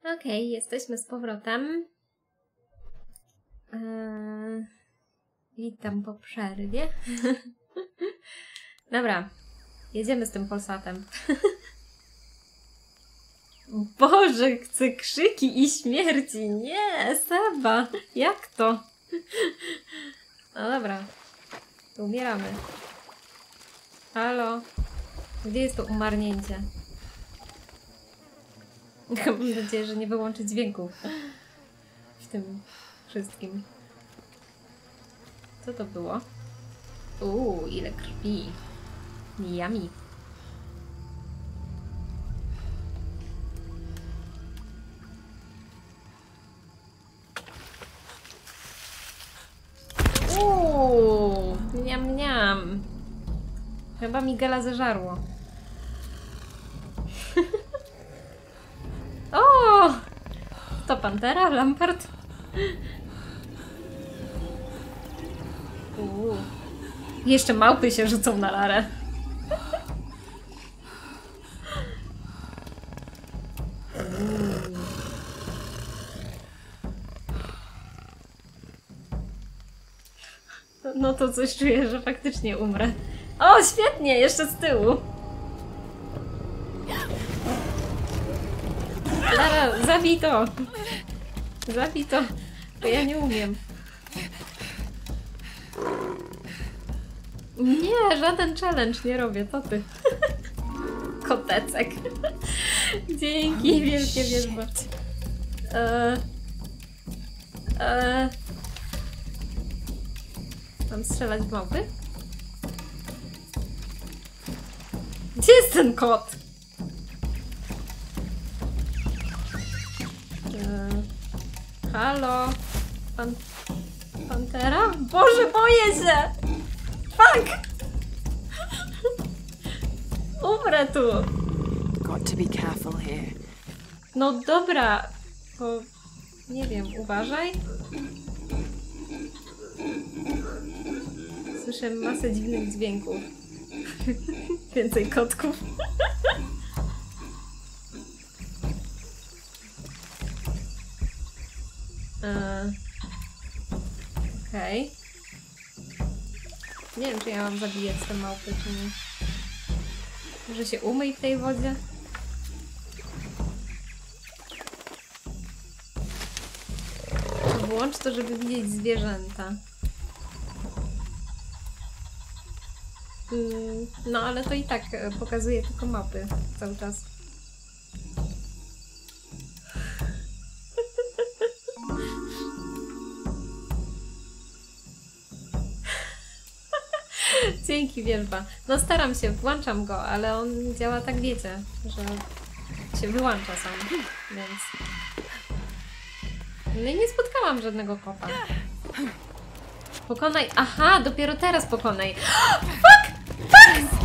Okej, jesteśmy z powrotem. Witam po przerwie. Dobra, jedziemy z tym Polsatem. Boże, chcę krzyki i śmierci. Nie, Seba, jak to? No dobra, umieramy. Halo? Gdzie jest to umarnięcie? Mam nadzieję, że nie wyłączy dźwięku w tym wszystkim. Co to było? Ile krwi. Yummy. Niam niam. Chyba Miguela zeżarło. O! To Pantera? Lampart? Jeszcze małpy się rzucą na Larę. No to coś czuję, że faktycznie umrę. O, świetnie! Jeszcze z tyłu. Lara, zabij to! Zabij to! Bo ja nie umiem. Nie, żaden challenge nie robię, to ty. Kotecek. Dzięki, wielkie wierzba. Mam strzelać w małpy? Gdzie jest ten kot? Halo? Pantera? Boże, boję się! Fuck! Umrę tu! Got to be careful here. No dobra, bo nie wiem, uważaj. Słyszę masę dziwnych dźwięków. Więcej kotków. Okej. Nie wiem, czy ja mam zabijać te małpy, czy nie. Może się umyj w tej wodzie? Włącz to, żeby widzieć zwierzęta. No, ale to i tak pokazuje tylko mapy cały czas. Dzięki, wierzba. No staram się, włączam go, ale on działa tak, wiecie, że się wyłącza sam, więc... No i nie spotkałam żadnego kota. Pokonaj... Aha, dopiero teraz pokonaj. Fuck! Fuck!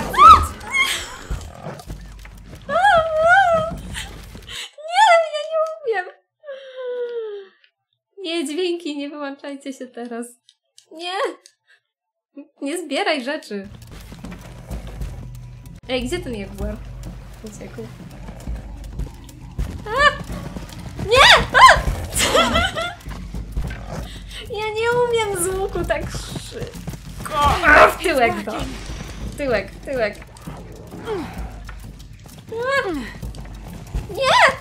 Nie, ja nie umiem. Nie, dźwięki, nie wyłączajcie się teraz. Nie! Nie zbieraj rzeczy. Ej, gdzie ten jaguar? Uciekł. A! Nie! A! Ja nie umiem z łuku tak szybko. W tyłek to. W tyłek, w tyłek. A! Nie!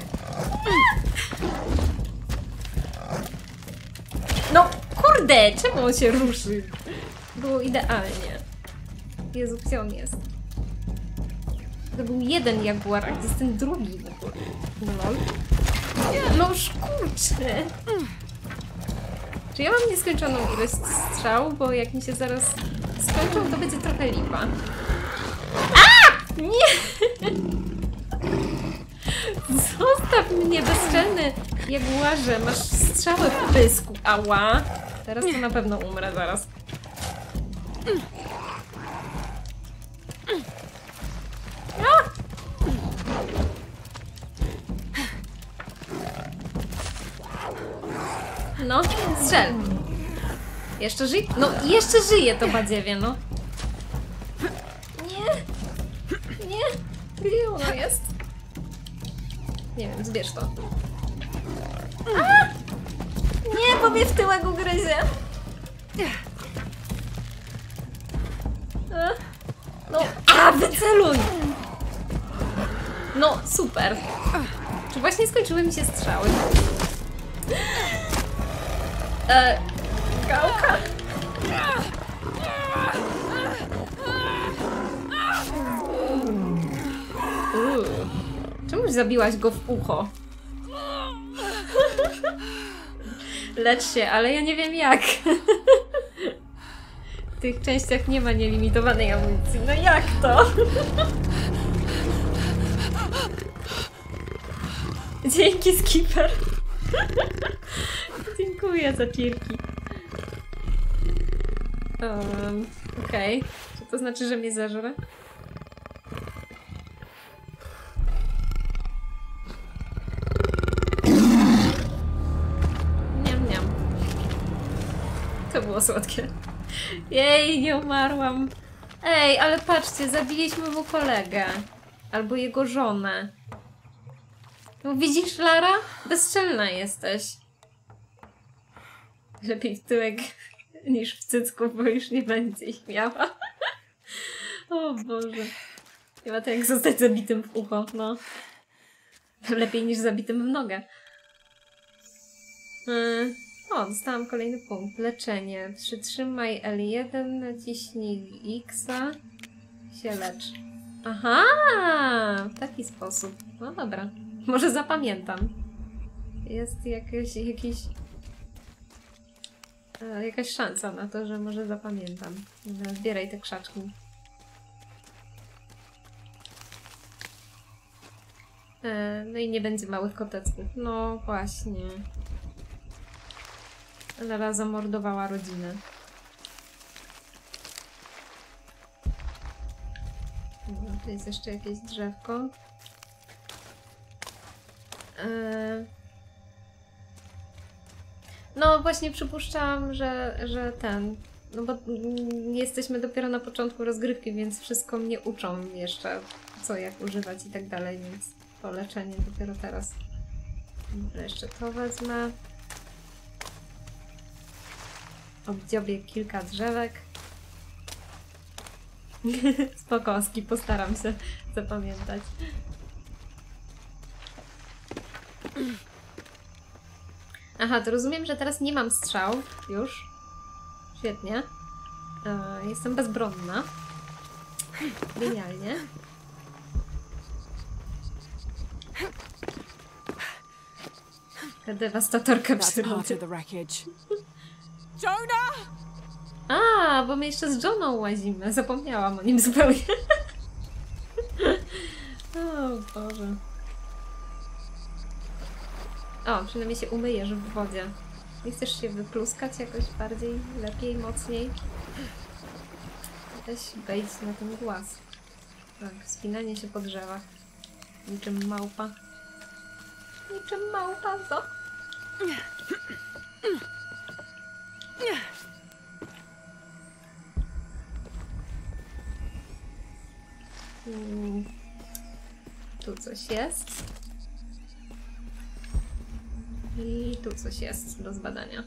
No kurde, czemu on się ruszy? Było idealnie. Jezu, gdzie on jest? To był jeden jaguar, a gdzie jest ten drugi w ogóle? No lol. No kurczę. Czy ja mam nieskończoną ilość strzał? Bo jak mi się zaraz skończą, to będzie trochę lipa. A! Nie! Zostaw mnie, bezczelny jaguarze. Masz strzały w pysku. Ała. Teraz to na pewno umrę zaraz. A! No, strzel. Jeszcze żyje? No, jeszcze żyje to badziewie, no. Nie. Nie. Gdzie ono jest? Nie wiem, zbierz to. A! Nie, bo mnie w tyłek ugryzie. No, wyceluj! No, super. Czy właśnie skończyły mi się strzały? Gałka. Czemuś zabiłaś go w ucho? Lecz się, ale ja nie wiem jak. W tych częściach nie ma nielimitowanej amunicji. No jak to? Dzięki, Skipper. Dziękuję za cirki. Okej. Czy to znaczy, że mnie zażre? Niam, niam. To było słodkie. Jej, nie umarłam. Ej, ale patrzcie, zabiliśmy mu kolegę. Albo jego żonę. No widzisz, Lara? Bezczelna jesteś. Lepiej w tyłek niż w cycku, bo już nie będzie ich miała. O Boże. Nie ma to jak zostać zabitym w ucho, no. Lepiej niż zabitym w nogę. O, dostałam kolejny punkt. Leczenie. Przytrzymaj L1, naciśnij X-a. Się lecz. Aha! W taki sposób. No dobra. Może zapamiętam. Jest jakaś szansa na to, że może zapamiętam. Zbieraj te krzaczki. No i nie będzie małych kotecków. No właśnie. Lara zamordowała rodzinę. No, tu jest jeszcze jakieś drzewko. No właśnie przypuszczałam, że ten... No bo jesteśmy dopiero na początku rozgrywki, więc wszystko mnie uczą jeszcze, co jak używać i tak dalej, więc to leczenie dopiero teraz. Dobra, jeszcze to wezmę. Obdziobię kilka drzewek. Spokoski, postaram się zapamiętać. Aha, to rozumiem, że teraz nie mam strzał już. Świetnie. Jestem bezbronna. Genialnie. Dewastatorka przyrody. A, bo my jeszcze z Johną łazimy. Zapomniałam o nim zupełnie. O Boże. O, przynajmniej się umyjesz w wodzie. Nie chcesz się wypluskać jakoś bardziej, lepiej, mocniej? Weź wejdź na ten głaz. Tak, wspinanie się po drzewach. Niczym małpa. Niczym małpa, co? Tu coś jest. I tu coś jest do zbadania.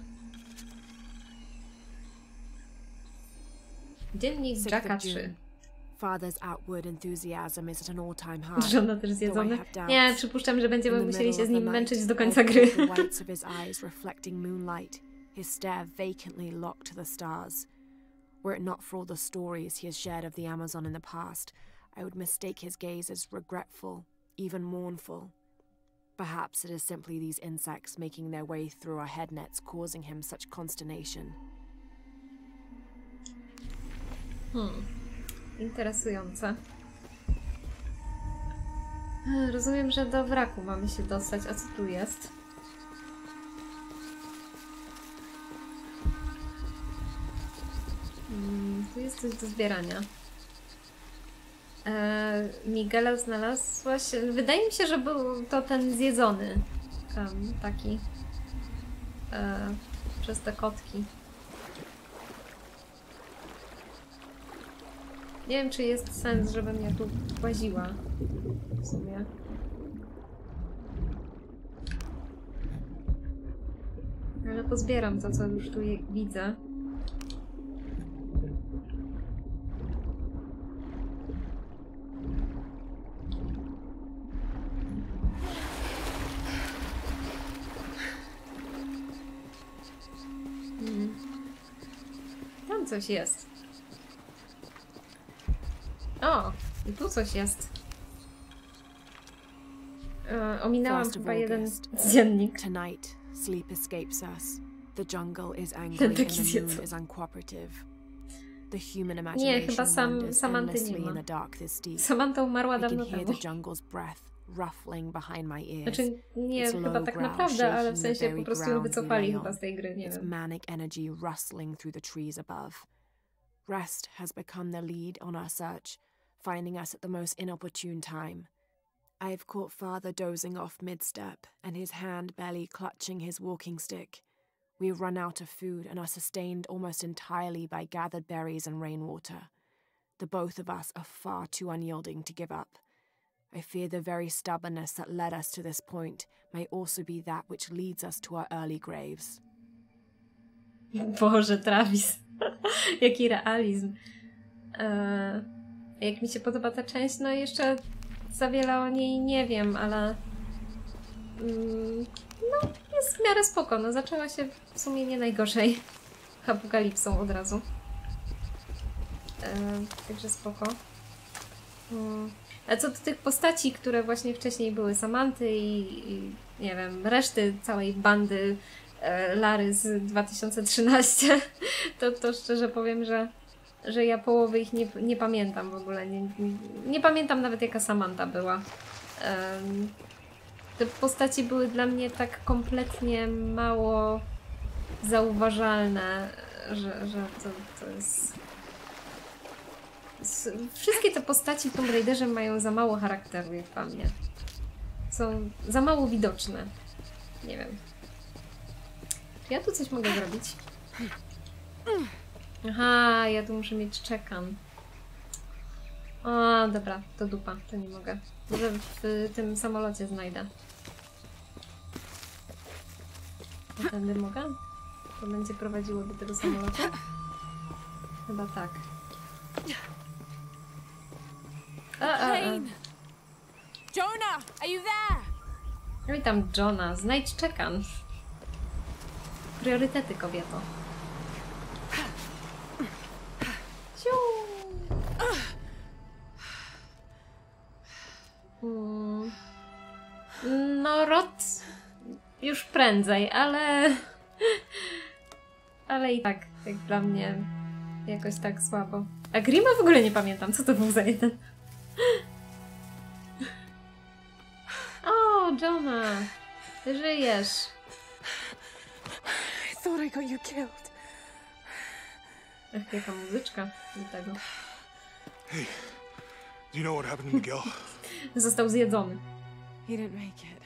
Dziennik Jacka 3. Father's outward enthusiasm is at an all-time high. Żona też zjedzony. Nie, przypuszczam, że będziemy musieli się z nim męczyć do końca gry. The whites of his eyes reflecting moonlight, his stare vacantly locked to the stars. Were it not for all the stories he has shared of the Amazon in the past, I would mistake his gaze as regretful, even mournful. Perhaps it is simply these insects making their way through our head nets causing him such consternation. Interesujące. Rozumiem, że do wraku mamy się dostać. A co tu jest? Tu jest coś do zbierania. Miguela znalazłaś... Wydaje mi się, że był to ten zjedzony. Taki. Przez te kotki. Nie wiem, czy jest sens, żebym ja tu łaziła. W sumie. pozbieram to, co już tu widzę. Tam coś jest. O, i tu coś jest. Ominęłam chyba jeden dziennik. Tonight, sleep escapes us. The jungle is angry and the moon is uncooperative. The human imagination wanders endlessly in the dark this deep. Samantha umarła I dawno can hear temu. the jungle's breath ruffling behind my ears. Znaczy, nie chyba tak naprawdę, ale w sensie po prostu ją wycofali chyba z tej gry, nie wiem. Manic energy rustling through the trees above. Rest has become the lead on our search, finding us at the most inopportune time. I have caught Father dozing off mid-step, and his hand barely clutching his walking stick. We have run out of food and are sustained almost entirely by gathered berries and rainwater. The both of us are far too unyielding to give up. I fear the very stubbornness that led us to this point may also be that which leads us to our early graves. Boże, Travis. Jaki realizm. Jak mi się podoba ta część, no jeszcze za wiele o niej nie wiem, ale no jest w miarę spoko. No zaczęła się w sumie nie najgorzej apokalipsą od razu. Także spoko. A co do tych postaci, które właśnie wcześniej były Samanty i nie wiem, reszty całej bandy Lary z 2013, to szczerze powiem, że ja połowy ich nie pamiętam w ogóle. Nie pamiętam nawet, jaka Samantha była. Te postaci były dla mnie tak kompletnie mało zauważalne, że to jest... Wszystkie te postaci w Tomb Raiderze mają za mało charakteru, jak dla mnie. Są za mało widoczne. Nie wiem. Czy ja tu coś mogę zrobić? Aha, ja tu muszę mieć czekan. O, dobra, to dupa, to nie mogę. Może w tym samolocie znajdę. A tędy mogę? To będzie prowadziło do tego samolotu? Chyba tak. Jane! Jonah, are you there? Witam, Johna. Znajdź czekan. Priorytety, kobieto. Ciu. No, Rod już prędzej, ale i tak, jak dla mnie jakoś tak słabo. A Grima w ogóle nie pamiętam, co to był za jeden. O, Johna! Ty żyjesz. I thought I got you killed. Ach, jaka muzyczka do tego. Hey, do you know what happened to Miguel? Został zjedzony. He didn't make it.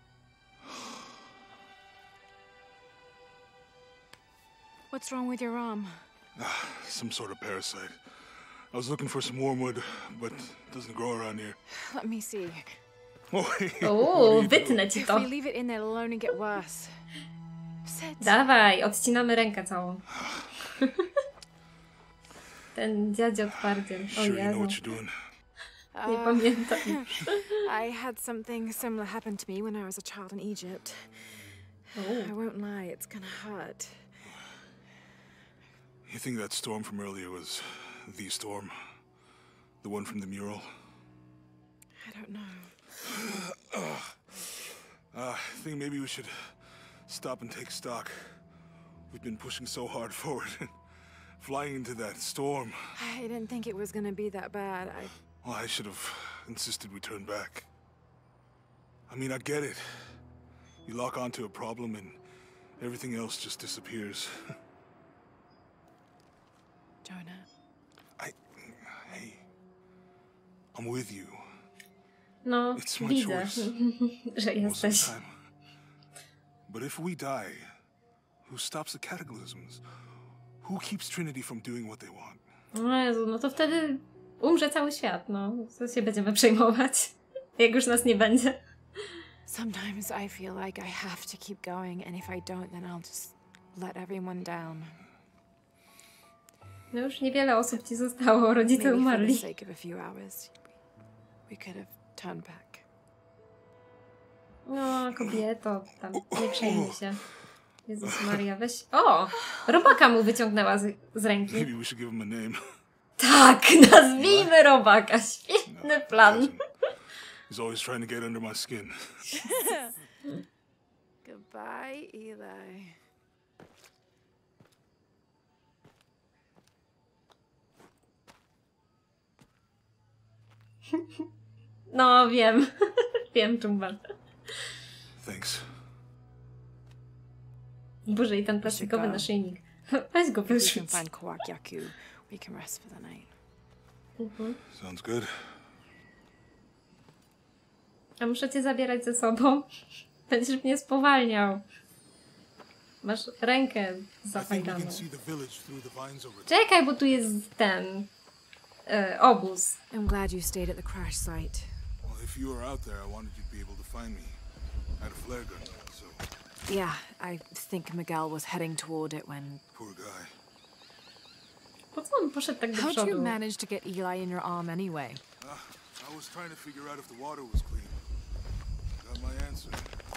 What's wrong with your arm? Some sort of parasite. I was looking for some wormwood, but it doesn't grow around here. Let me see. Oh, hey, O, wytnę ci If to. we leave it in there, it'll only get worse. Sit. Dawaj, odcinamy rękę całą. Ten dziadzio twardziel. O Sure you know Jezu. what you're doing? Nie pamiętam. I had something similar happen to me when I was a child in Egypt. I won't lie, it's gonna hurt. You think that storm from earlier was the storm? The one from the mural? I don't know. I think maybe we should stop and take stock. We've been pushing so hard forward and flying into that storm. I didn't think it was gonna be that bad. Well, I should have insisted we turn back. I mean, I get it. You lock onto a problem and everything else just disappears. Jonah. Hey, I'm with you. No, It's my widzę, choice. że Most of jesteś. the time. But if we die, who stops the cataclysms? Who keeps Trinity from doing what they want? O Jezu, no to wtedy umrze cały świat, no. Co się będziemy przejmować, jak już nas nie będzie. Sometimes I feel like I have to keep going, and if I don't, then I'll just let everyone down. No już niewiele osób ci zostało, rodzice Maybe for the umarli. sake of a few hours, we could have turned back. No, kobieto, tam nie przejmuj się. Jezus Maria, weź... O! Robaka mu wyciągnęła z ręki. Maybe we should give him a name. Tak, nazwijmy robaka. Świetny plan. Cousin. He's always trying to get under my skin. Goodbye, Eli. No, wiem. Wiem, Chumbal. Thanks. Boże, i ten plastikowy naszyjnik. Weź go If we can wyrzuć. find Kwak Yaku, we can rest for the night. Sounds good. A muszę cię zabierać ze sobą. Będziesz mnie spowalniał. Masz rękę I think we zafajdaną. can see the village through the vines over there. Czekaj, bo tu jest ten... obóz. I'm glad you stayed at the crash site. Well, if you were out there, I wanted you to be able to find me. I had a flare gun, so Yeah, I think Miguel was heading toward it when... poor guy. Po co on poszedł tak do How'd you przodu? manage to get Eli in your arm anyway? I was trying to figure out if the water was clean. Got my answer.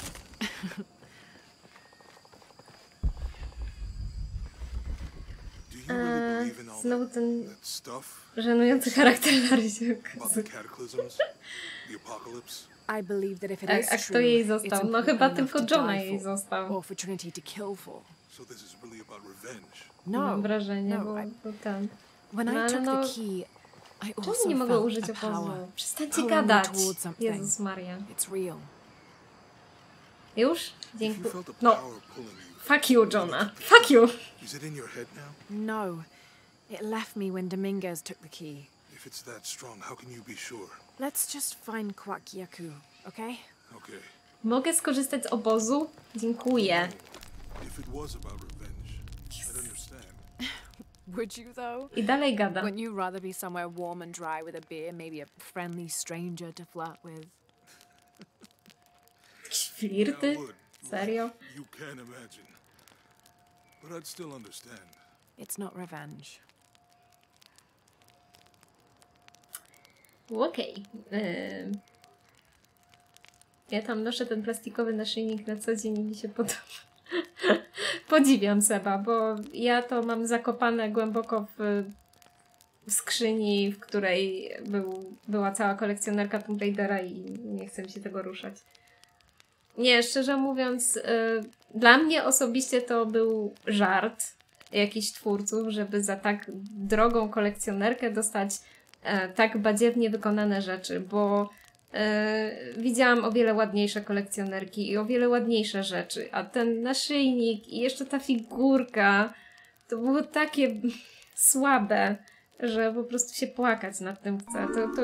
Do you really believe in all Znowu that, ten that stuff żenujący charakter Larysiuk. about the cataclysms, the apocalypse? I believe that if it A is kto true, jej it's został? No important chyba enough tylko to Johna die jej for, został. or for Trinity to kill for. So this is really about revenge. No, Mam wrażenie, no, bo ten... when No, I ale took no, the key, I Czemu also nie mogę felt użyć a power. opozu? Przestańcie pulling me gadać. towards something. Jezus Maria. It's real. Już? If you Dziękuję. felt a No, power pulling you, fuck you, Johna. Fuck you. is it in your head now? No, it left me when Dominguez took the key. If it's that strong, how can you be sure? Let's just find Kwak Yaku, okay? Okay. Mogę skorzystać z obozu? Dziękuję. If it was about revenge, I'd understand. Would you though? I dalej gada. Wouldn't you rather be somewhere warm and dry with a beer, maybe a friendly stranger to flirt with? Jakieś flirty? I would. Serio? You can't imagine. But I'd still understand. It's not revenge. Okej. Ja tam noszę ten plastikowy naszyjnik na co dzień i mi się podoba. Podziwiam Seba, bo ja to mam zakopane głęboko w skrzyni, w której była cała kolekcjonerka Tomb Raidera i nie chcę mi się tego ruszać. Nie, szczerze mówiąc, dla mnie osobiście to był żart jakichś twórców, żeby za tak drogą kolekcjonerkę dostać tak badziewnie wykonane rzeczy, bo widziałam o wiele ładniejsze kolekcjonerki i o wiele ładniejsze rzeczy, a ten naszyjnik i jeszcze ta figurka to było takie słabe, że po prostu się płakać nad tym chce. To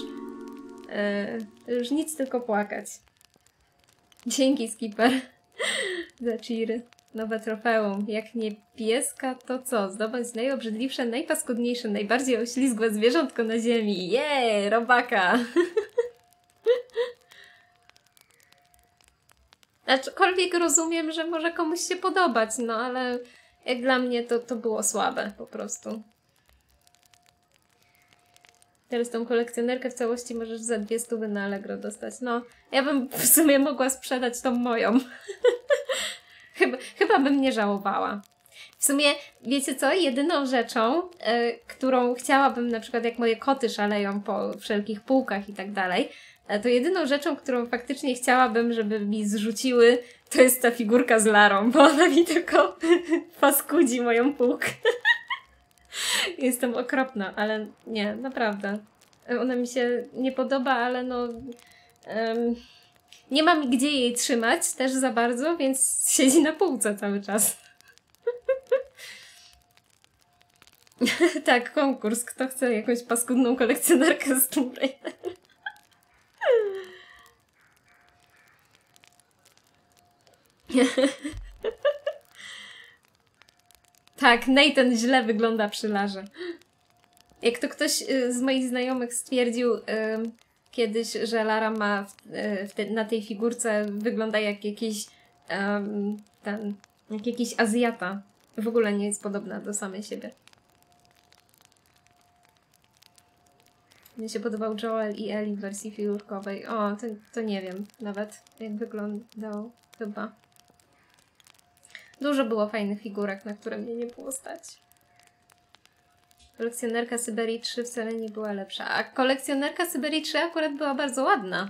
już nic, tylko płakać. Dzięki, Skipper, za cheery. Nowe trofeum. Jak nie pieska, to co? Zdobądź najobrzydliwsze, najpaskudniejsze, najbardziej oślizgłe zwierzątko na ziemi. Jej, robaka! Aczkolwiek rozumiem, że może komuś się podobać, no ale jak dla mnie to było słabe po prostu. Teraz tą kolekcjonerkę w całości możesz za 200 na Allegro dostać. No, ja bym w sumie mogła sprzedać tą moją. Chyba bym nie żałowała. W sumie, wiecie co? Jedyną rzeczą, którą chciałabym, na przykład jak moje koty szaleją po wszelkich półkach i tak dalej, to jedyną rzeczą, którą faktycznie chciałabym, żeby mi zrzuciły, to jest ta figurka z Larą, bo ona mi tylko paskudzi moją półkę. Jestem okropna, ale nie, naprawdę. Ona mi się nie podoba, ale no... nie mam gdzie jej trzymać też za bardzo, więc siedzi na półce cały czas. Tak, konkurs. Kto chce jakąś paskudną kolekcjonerkę z Tomb Raider? Tak, Nathan źle wygląda przy Larze. Jak to ktoś z moich znajomych stwierdził kiedyś, że Lara ma na tej figurce wygląda jak jakiś ten Jak jakiś Azjata. W ogóle nie jest podobna do samej siebie. Mnie się podobał Joel i Ellie w wersji figurkowej. O, to nie wiem nawet, jak wyglądał chyba. Dużo było fajnych figurek, na które mnie nie było stać. Kolekcjonerka Syberii 3 wcale nie była lepsza. A kolekcjonerka Syberii 3 akurat była bardzo ładna.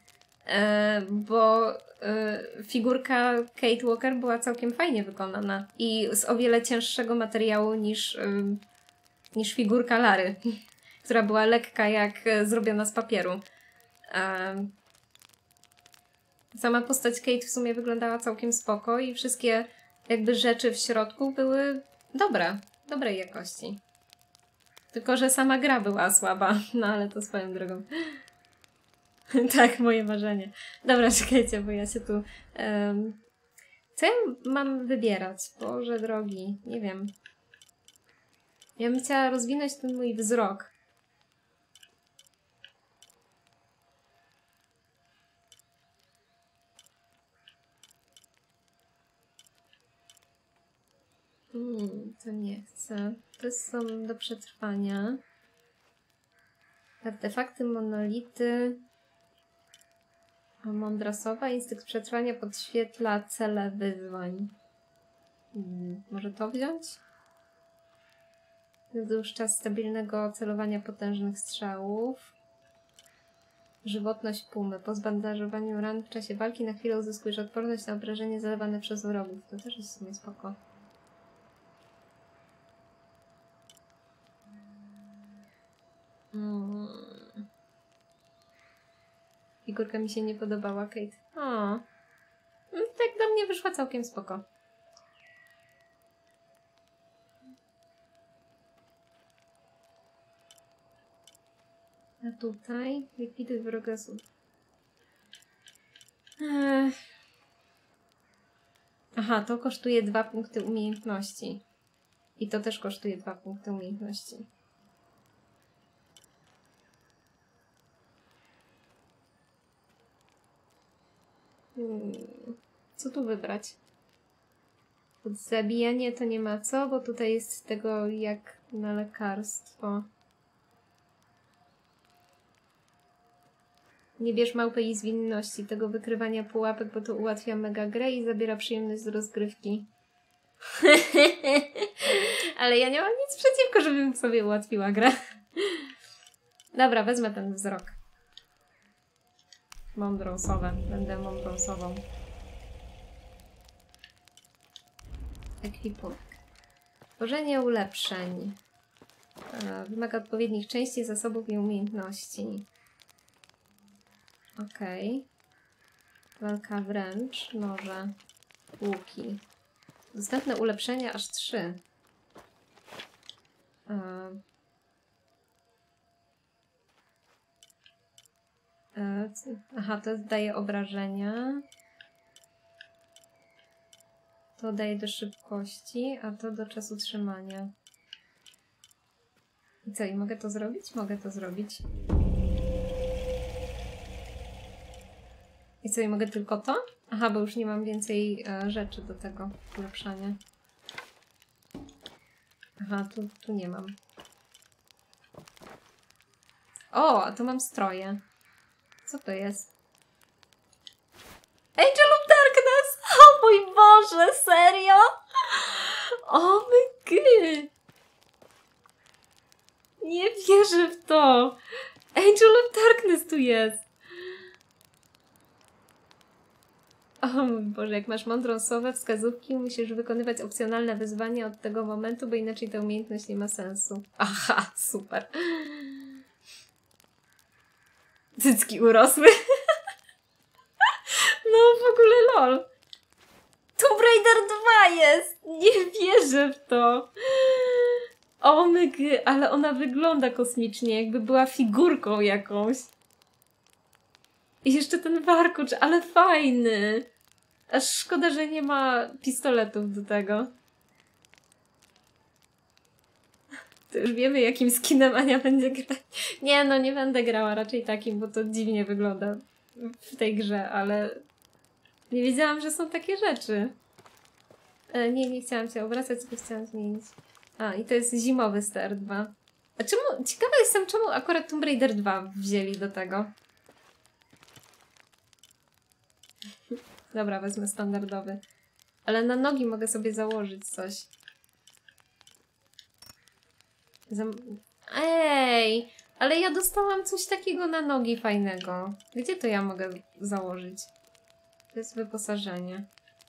Bo figurka Kate Walker była całkiem fajnie wykonana. I z o wiele cięższego materiału niż figurka Lary. Która była lekka jak zrobiona z papieru. Sama postać Kate w sumie wyglądała całkiem spoko i wszystkie jakby rzeczy w środku były dobre. Dobrej jakości. Tylko że sama gra była słaba. No ale to swoją drogą. Tak, moje marzenie. Dobra, czekajcie, bo ja się tu... Co ja mam wybierać? Boże drogi, nie wiem. Ja bym chciała rozwinąć ten mój wzrok. To nie chcę. To są do przetrwania. Artefakty, monolity. Mondrasowa, instynkt przetrwania podświetla cele wyzwań. Może to wziąć? Wzdłuż czas stabilnego celowania potężnych strzałów. Żywotność pumy. Po zbandażowaniu ran w czasie walki na chwilę uzyskujesz odporność na obrażenie zadawane przez wrogów. To też jest w sumie spoko. Figurka mi się nie podobała, Kate. O, tak do mnie wyszła całkiem spoko. A tutaj likwiduj wroga z... Aha, to kosztuje 2 punkty umiejętności. I to też kosztuje 2 punkty umiejętności. Co tu wybrać? Zabijanie to nie ma co, bo tutaj jest tego jak na lekarstwo. Nie bierz małpy i zwinności, tego wykrywania pułapek, bo to ułatwia mega grę i zabiera przyjemność z rozgrywki. Ale ja nie mam nic przeciwko, żebym sobie ułatwiła grę. Dobra, wezmę ten wzrok. Mądrą sowę. Będę mądrą sową. Ekwipunek. Tworzenie ulepszeń. Wymaga odpowiednich części, zasobów i umiejętności. Okej. Walka wręcz. Noże. Łuki. Dostępne ulepszenia aż 3. Aha, to daje obrażenia. To daje do szybkości, a to do czasu trzymania. I co, i mogę to zrobić? Mogę to zrobić. I co, i mogę tylko to? Aha, bo już nie mam więcej rzeczy do tego ulepszania. Aha, tu nie mam. O, a tu mam stroje. Co to jest? Angel of Darkness! O mój Boże, serio? O my god! Nie wierzę w to! Angel of Darkness tu jest! O mój Boże, jak masz mądrą sowę, wskazówki, musisz wykonywać opcjonalne wyzwania od tego momentu, bo inaczej ta umiejętność nie ma sensu. Aha, super. Cycki urosły. No w ogóle lol. Tomb Raider 2 jest! Nie wierzę w to. O my god, ale ona wygląda kosmicznie, jakby była figurką jakąś. I jeszcze ten warkocz, ale fajny. Aż szkoda, że nie ma pistoletów do tego. To już wiemy, jakim skinem Ania będzie grać. Nie, no nie będę grała raczej takim, bo to dziwnie wygląda w tej grze, ale nie wiedziałam, że są takie rzeczy. Nie chciałam się obracać, tylko chciałam zmienić. A, i to jest zimowy Star 2. A czemu, ciekawa jestem, czemu akurat Tomb Raider 2 wzięli do tego. Dobra, wezmę standardowy. Ale na nogi mogę sobie założyć coś. Ej! Ale ja dostałam coś takiego na nogi fajnego. Gdzie to ja mogę założyć? To jest wyposażenie.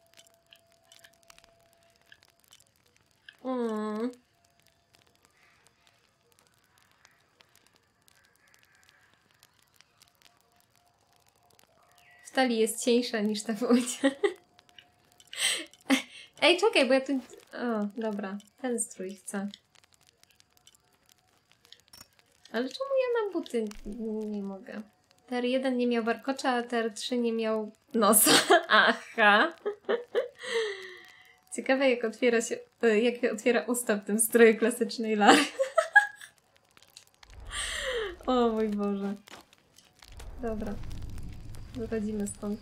W talii jest cieńsza niż ta w udzie. Ej, czekaj, bo ja tu... O, dobra. Ten strój chcę. Ale czemu ja na buty nie mogę? TR1 nie miał warkocza, a TR3 nie miał nosa. Aha. Ciekawe, jak otwiera się... Jak otwiera usta w tym stroju klasycznej Lary. O mój Boże. Dobra. Wychodzimy stąd.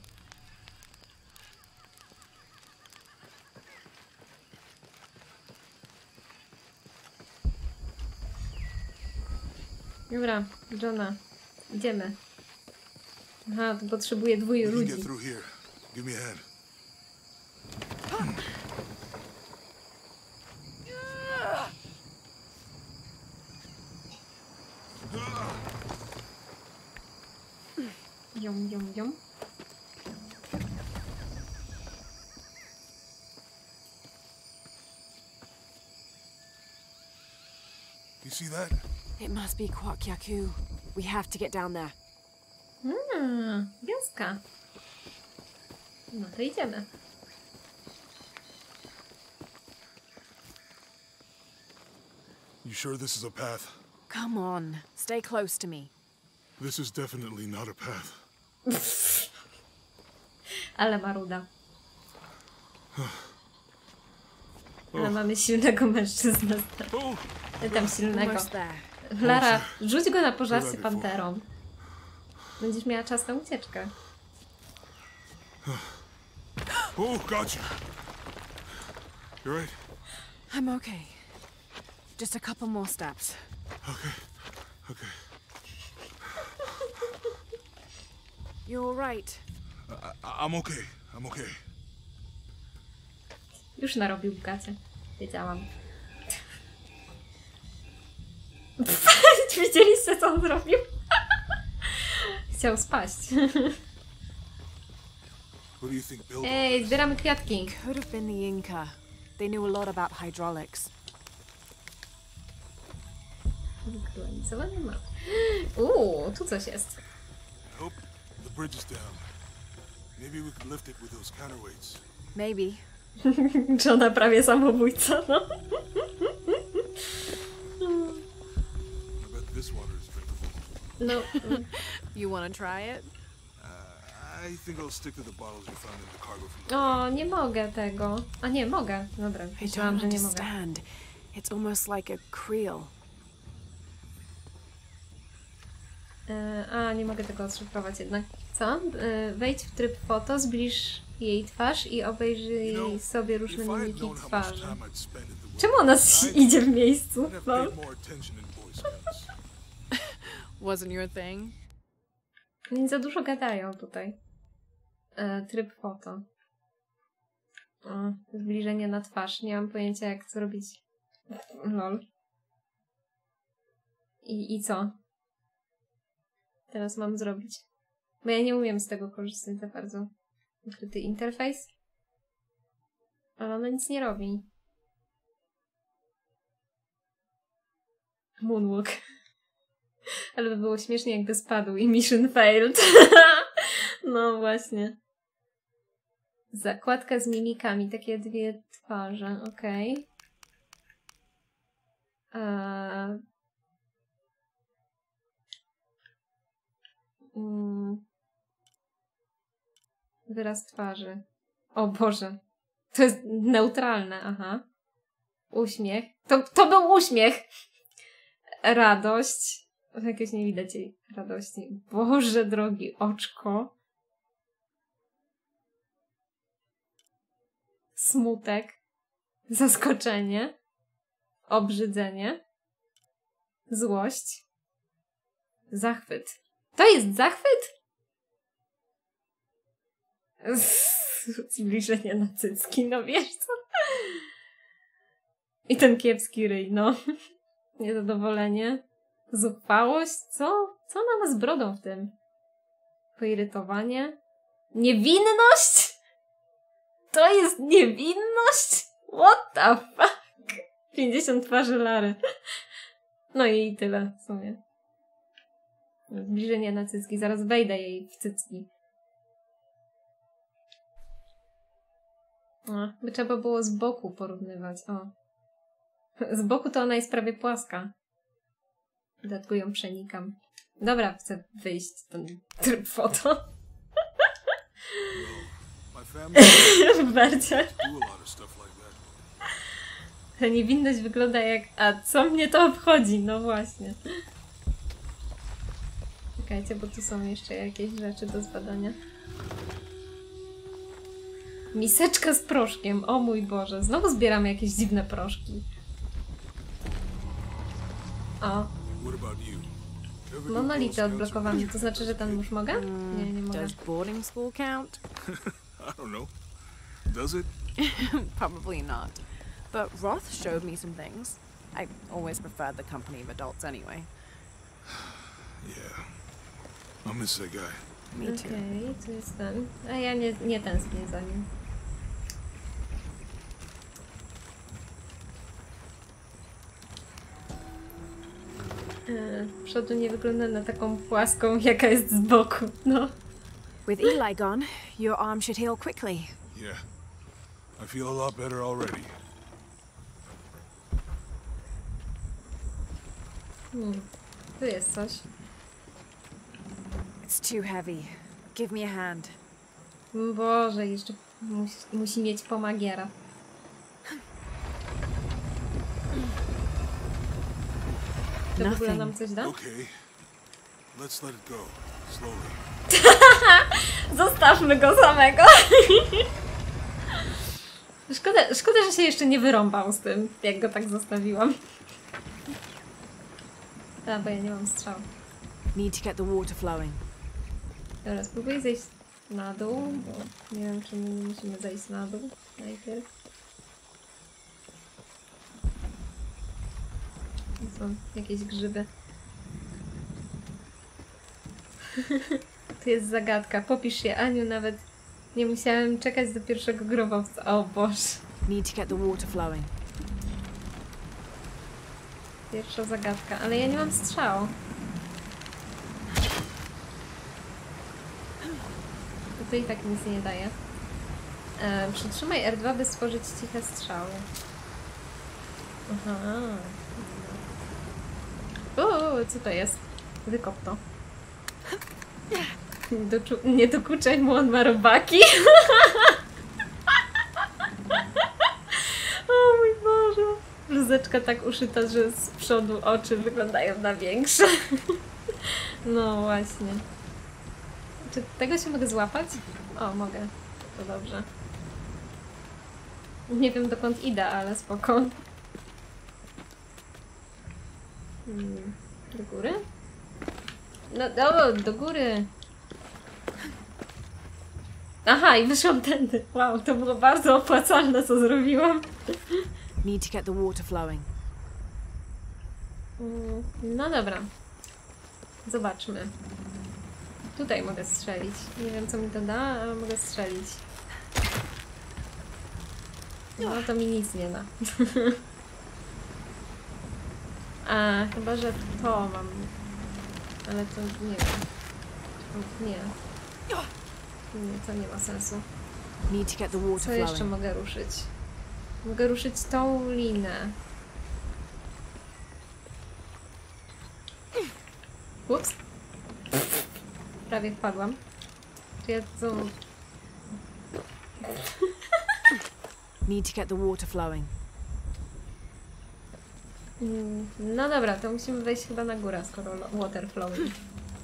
Dobra, Johna. Idziemy. Aha, to potrzebuję dwóch ludzi. Yum, yum, yum. You see that? It must be Kwak Yaku. We have to get down there. Wioska. No to idziemy. You sure this is a path? Come on, stay close to me. This is definitely not a path. Ale maruda. Ale mamy silnego mężczyznę. Tam silnego. Almost there. Lara, rzuć go na pożarcie panterą. Będziesz miała czas na ucieczkę. Oh, got you. You right? I'm okay. Just a couple more steps. Okay. Okay. You're all right. I'm okay. I'm okay. Już narobił w gacie. Wiedziałam. Widzieliście, co on zrobił? Chciał spaść. Ej, zbieramy kwiatki. Could have been the Inca. They knew a lot about hydraulics. Glonizowany map. Tu coś jest. Hope the bridge is down. Maybe we could lift it with those counterweights. Maybe. Johna prawie samobójca, no. I bet this water is drinkable. No. You want to try it? I think I'll stick to the bottles you found in the cargo from. O, nie mogę tego. A nie, mogę. Dobra, I myślałam, don't że nie mogę. understand. It's almost like a creel. Nie mogę tego odszyfrować jednak. Co? Wejdź w tryb foto, zbliż jej twarz i obejrzyj sobie różne mimiki twarzy. Czemu ona idzie w miejscu? No. Wasn't your thing? Oni za dużo gadają tutaj. Tryb foto. Zbliżenie na twarz. Nie mam pojęcia, jak to robić. Lol. I co? Teraz mam zrobić. Bo ja nie umiem z tego korzystać za bardzo. Ukryty interfejs. Ale ona nic nie robi. Moonwalk. Ale by było śmiesznie, jakby spadł i mission failed. No właśnie. Zakładka z mimikami. Takie dwie twarze. Okej. Wyraz twarzy. O Boże. To jest neutralne, aha. Uśmiech. To był uśmiech! Radość. Jakieś nie widać jej radości. Boże drogi, oczko. Smutek. zaskoczenie, obrzydzenie, złość, zachwyt. To jest zachwyt? Zbliżenie na cycki, no wiesz co? I ten kiepski ryj, no. Niezadowolenie. Zuchwałość? Co? Co ona ma z brodą w tym? Poirytowanie? Niewinność? To jest niewinność? What the fuck? 50 twarzy Lary. No i tyle w sumie. Zbliżenie na cycki. Zaraz wejdę jej w cycki. O, by trzeba było z boku porównywać. O. Z boku to ona jest prawie płaska. Dlatego ją przenikam. Dobra, chcę wyjść ten tryb foto. Bercie. Ta niewinność wygląda jak... A co mnie to obchodzi? No właśnie. Czekajcie, bo tu są jeszcze jakieś rzeczy do zbadania. Miseczka z proszkiem. O mój Boże. Znowu zbieramy jakieś dziwne proszki. O. Monolity odblokowane. To znaczy, że tam już mogę? Nie, nie mogę. Does boarding school count? I don't know. Does it? Probably not. But Roth showed me some things. I always preferred the company of adults anyway. Yeah. I miss that guy. Me too. Okej, tu jest ten. A ja nie tęsknię za nim. Z przodu nie wygląda na taką płaską, jaka jest z boku, no. With Eli gone, your arm should heal quickly. Yeah. I feel a lot better already. Tu jest coś. It's too heavy. Give me a hand. Boże, jeszcze musi mieć pomagiera. To w ogóle nam coś da? Okay. Let's let it go. Slowly. Zostawmy go samego. Szkoda, że się jeszcze nie wyrąbał z tym, jak go tak zostawiłam. Tak, bo ja nie mam strzału. Need to get the water flowing. Dobra, spróbuję zejść na dół, bo nie wiem, czy my nie musimy zejść na dół najpierw. Tu są jakieś grzyby. Tu jest zagadka. Popisz się, Aniu, nawet nie musiałem czekać do pierwszego grobowca. O Boże. Need to get the water flowing. Pierwsza zagadka, ale ja nie mam strzału. To i tak nic nie daje. Przytrzymaj R2, by stworzyć ciche strzały. Aha. Co to jest? Wykop to. Nie dokuczaj mu, on ma robaki. O mój Boże. Bluzeczka tak uszyta, że z przodu oczy wyglądają na większe. No właśnie. Czy tego się mogę złapać? O, mogę. To dobrze. Nie wiem, dokąd idę, ale spoko. Do góry? No, do góry. Aha, i wyszłam tędy. Wow, to było bardzo opłacalne, co zrobiłam. Need to get the water flowing. No dobra. Zobaczmy. Tutaj mogę strzelić. Nie wiem, co mi to da, ale mogę strzelić. No, to mi nic nie da. A, chyba, że to mam. Ale to nie wiem. Nie. Nie, to nie ma sensu. Need to get the water Co jeszcze flowing. mogę ruszyć? Mogę ruszyć tą linę. Ups. Prawie wpadłam. Czy ja to... Need to get the water flowing. No dobra, to musimy wejść chyba na górę, skoro water flowing.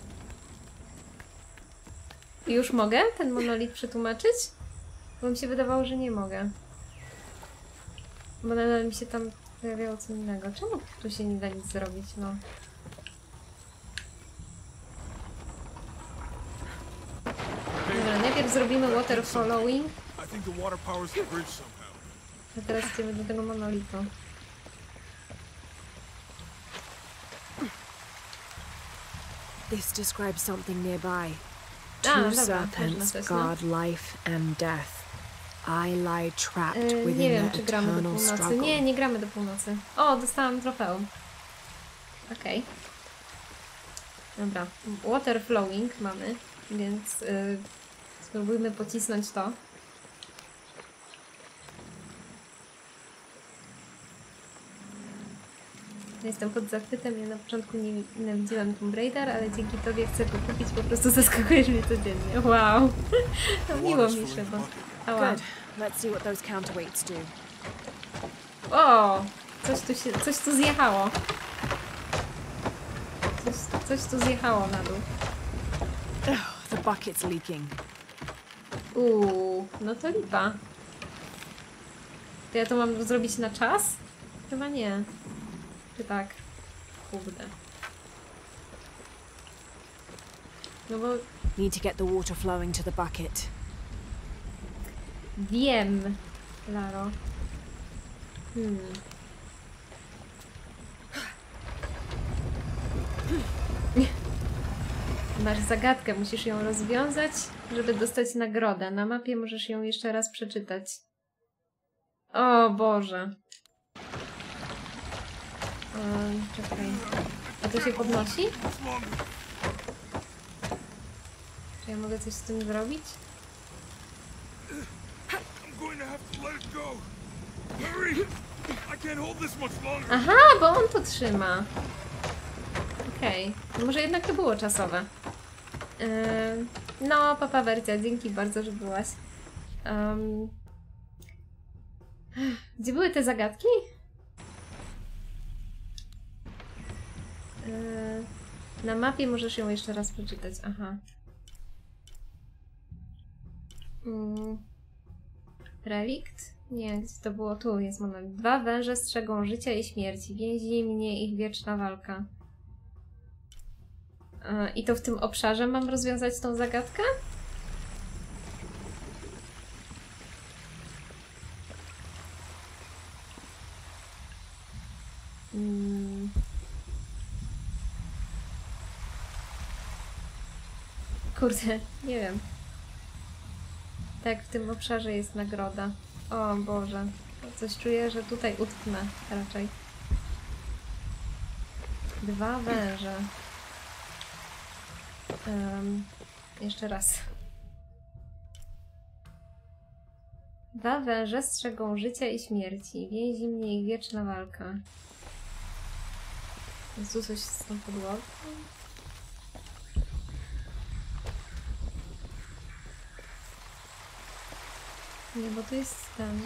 Już mogę ten monolit przetłumaczyć? Bo mi się wydawało, że nie mogę. Bo nadal mi się tam pojawiało co innego. Czemu tu się nie da nic zrobić, no? Dobra, najpierw zrobimy water following, I think the water powers the bridge somehow. a teraz idziemy do tego monolitu. This describes something nearby. Ah, Two dobra, serpents można coś, no. guard life and death. I lie trapped Nie within wiem, their czy gramy do eternal północy. struggle. Nie, nie gramy do północy. O, dostałam trofeum. Okej. Dobra. Water flowing mamy, więc spróbujmy pocisnąć to. Jestem pod zachwytem, ja na początku nie nienawidziłam Tomb Raider, ale dzięki tobie chcę go kupić, po prostu zaskakujesz mnie codziennie. Wow! To miło mi się, bo... Ała. Good. Let's see what those counterweights do. O! Coś tu zjechało. Coś tu zjechało na dół. The bucket's leaking. No to lipa. To ja to mam zrobić na czas? Chyba nie. Czy tak? Kurde. No bo Need to get the water flowing to the bucket. wiem, Laro. Masz zagadkę, musisz ją rozwiązać, żeby dostać nagrodę. Na mapie możesz ją jeszcze raz przeczytać. O Boże. Czekaj. A to się podnosi? Czy ja mogę coś z tym zrobić? I'm going to have to let it go. Hurry! I can't hold this much longer. Aha, bo on to trzyma. Okej. Może jednak to było czasowe. No, papa wersja, dzięki bardzo, że byłaś. Gdzie były te zagadki? Na mapie możesz ją jeszcze raz przeczytać. Aha. Relikt? Nie, gdzie to było? Tu jest moment. 2 węże strzegą życia i śmierci. Więzi mnie ich wieczna walka. I to w tym obszarze mam rozwiązać tą zagadkę? Kurde, nie wiem. Tak, w tym obszarze jest nagroda. O Boże. Coś czuję, że tutaj utknę raczej. 2 węże. Jeszcze raz. 2 węże strzegą życia i śmierci. Więzi mnie ich wieczna walka. Jest tu coś z tą podłogą? Nie, bo to jest ten...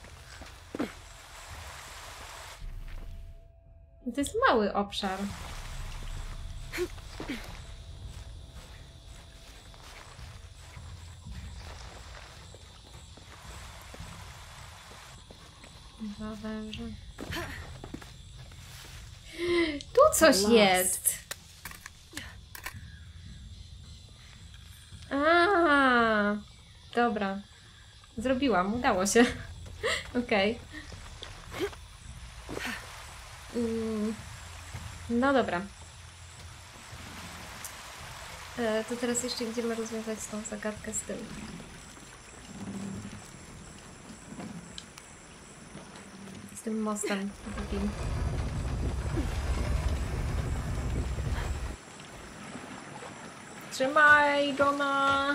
To jest mały obszar. Dwa węże. Tu coś jest! A, dobra. Zrobiłam, udało się. Okej. No dobra. To teraz jeszcze idziemy rozwiązać tą zagadkę z tym. Z tym mostem drugim. Trzymaj, Johna!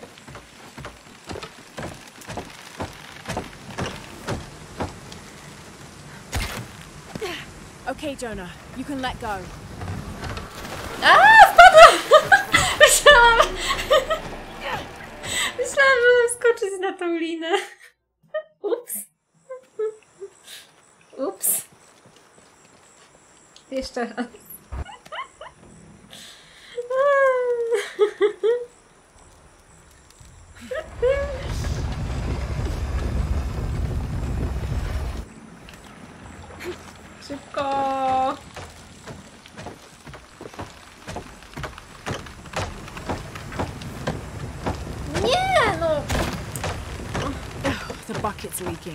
Okay, Jonah, you can let go. Wpadłam! Myślałam, że mam skoczyć na tą linę. Ups. Ups. Jeszcze raz. The bucket's leaking.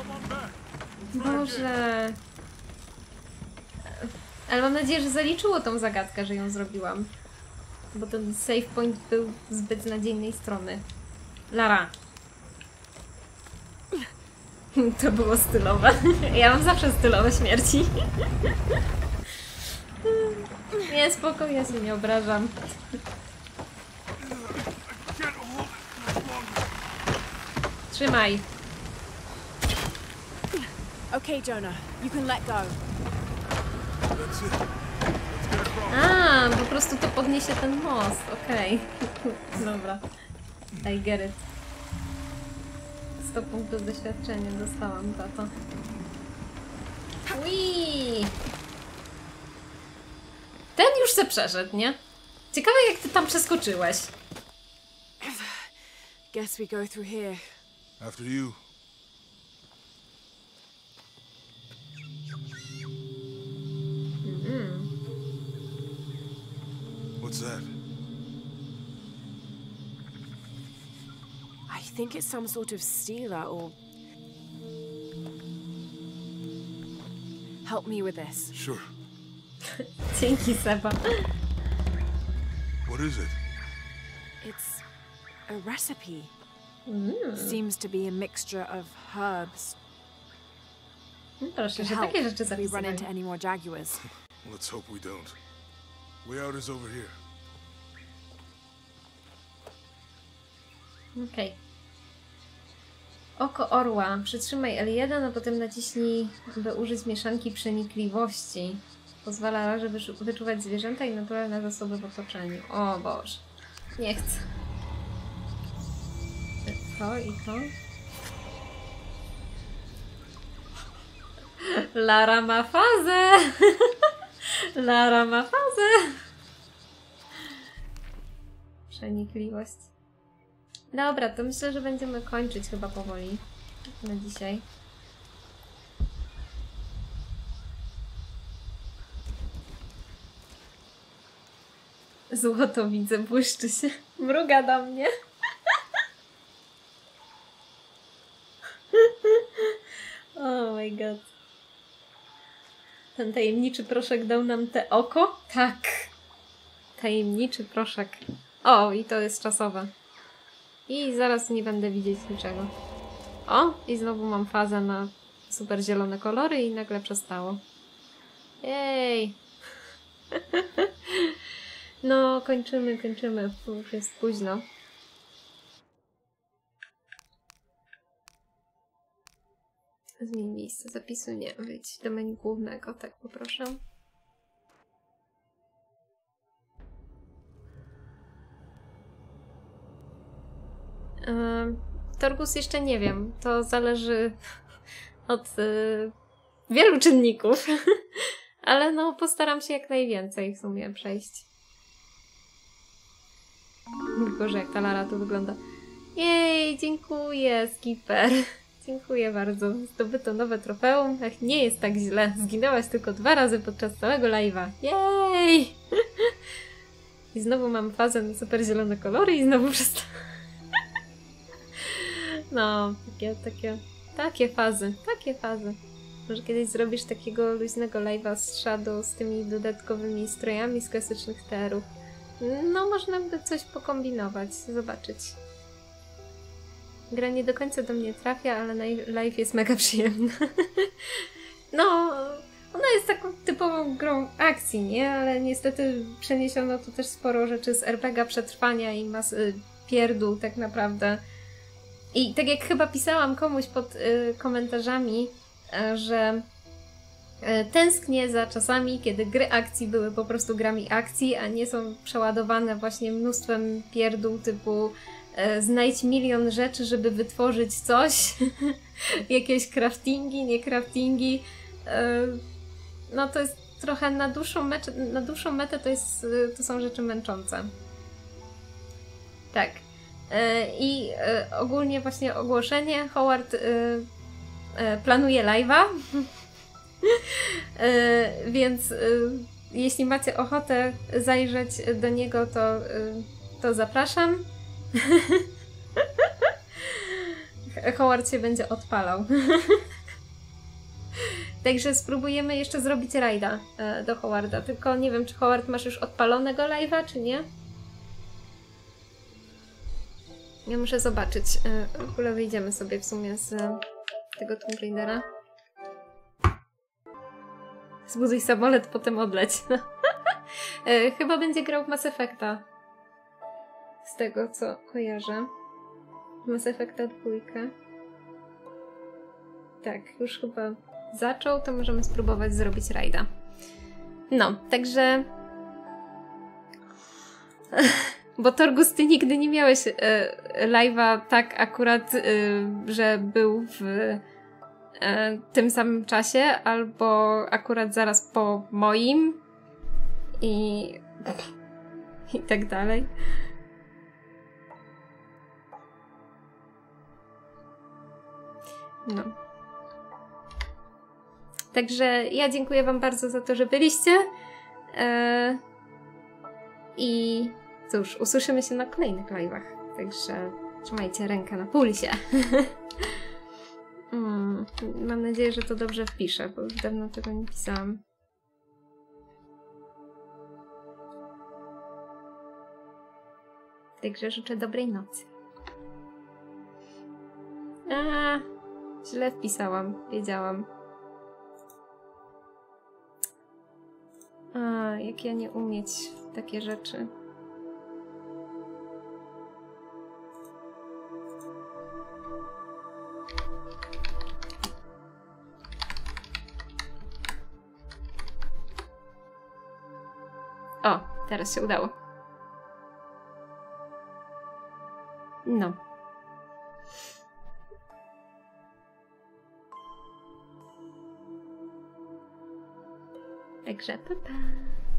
Boże. Ale mam nadzieję, że zaliczyło tą zagadkę, że ją zrobiłam. Bo ten save point był zbyt z nadziejnej strony. Lara. To było stylowe. Ja mam zawsze stylowe śmierci. Nie, spoko, ja się nie obrażam. Trzymaj. Okay, Jonah, you can let go. A, po prostu to podniesie ten most. Okej. Dobra. I get it. 100 punktów doświadczenia dostałam za to. Ui! Ten już se przeszedł, nie? Ciekawe, jak ty tam przeskoczyłeś. Guess we go through here. After you. What's that? I think it's some sort of stealer or... Help me with this. Sure. Dzięki, Seba. What is it? It's a recipe. Seems to be a mixture of herbs. Proszę, Could że help takie rzeczy if we run zapisywali. into any more jaguars. Let's hope we don't. Way out is over here. Okej. Oko orła. Przytrzymaj L1, a potem naciśnij, by użyć mieszanki przenikliwości. Pozwala Larze wyczuwać zwierzęta i naturalne zasoby w otoczeniu. O Boże. Nie chcę. To i to. Lara ma fazę! Lara ma fazę! Przenikliwość. Dobra, to myślę, że będziemy kończyć chyba powoli na dzisiaj. Złoto widzę, błyszczy się. Mruga do mnie. Oh my god. Ten tajemniczy proszek dał nam te oko? Tak. Tajemniczy proszek. O, i to jest czasowe. I zaraz nie będę widzieć niczego. O, i znowu mam fazę na super zielone kolory i nagle przestało. Jej. No, kończymy. Bo już jest późno. Zmień miejsce zapisu. Nie, wyjdź do menu głównego. Tak, poproszę. Torgus jeszcze nie wiem. To zależy od wielu czynników. Ale no, postaram się jak najwięcej w sumie przejść. Gorzej jak ta Lara tu wygląda. Jej, dziękuję, Skipper. Dziękuję bardzo. Zdobyto nowe trofeum. Ach, nie jest tak źle. Zginęłaś tylko 2 razy podczas całego live'a. Jej! I znowu mam fazę na super zielone kolory i znowu przestałam. No, takie fazy. Może kiedyś zrobisz takiego luźnego live'a z Shadow z tymi dodatkowymi strojami z klasycznych TR-ów. No, można by coś pokombinować, zobaczyć. Gra nie do końca do mnie trafia, ale live jest mega przyjemna. No, ona jest taką typową grą akcji, nie? Ale niestety przeniesiono tu też sporo rzeczy z RPG przetrwania i masy pierdół tak naprawdę. I tak jak chyba pisałam komuś pod komentarzami, że tęsknię za czasami, kiedy gry akcji były po prostu grami akcji, a nie są przeładowane właśnie mnóstwem pierdół typu znajdź milion rzeczy, żeby wytworzyć coś. Jakieś craftingi, nie craftingi. No to jest trochę na dłuższą metę to są rzeczy męczące. Tak. I ogólnie właśnie ogłoszenie. Howard planuje live'a. Więc jeśli macie ochotę zajrzeć do niego, to zapraszam. Howard się będzie odpalał. Także spróbujemy jeszcze zrobić rajda do Howarda. Tylko nie wiem, czy Howard masz już odpalonego live'a, czy nie? Ja muszę zobaczyć. W ogóle wyjdziemy sobie w sumie z tego Tomb Raidera. Zbuduj samolot, potem odleć. Chyba będzie grał w Mass Effecta. Z tego, co kojarzę. Mass Effecta 2. Tak, już chyba zaczął, to możemy spróbować zrobić rajda. No, także... Bo Torgus, ty nigdy nie miałeś live'a tak akurat, że był w tym samym czasie, albo akurat zaraz po moim i tak dalej. No. Także ja dziękuję wam bardzo za to, że byliście. I cóż, usłyszymy się na kolejnych live'ach. Także trzymajcie rękę na pulsie. Mam nadzieję, że to dobrze wpiszę, bo już dawno tego nie pisałam. Także życzę dobrej nocy. Źle wpisałam, wiedziałam. Jak ja nie umieć w takie rzeczy. O, teraz się udało. No. Także pa, pa.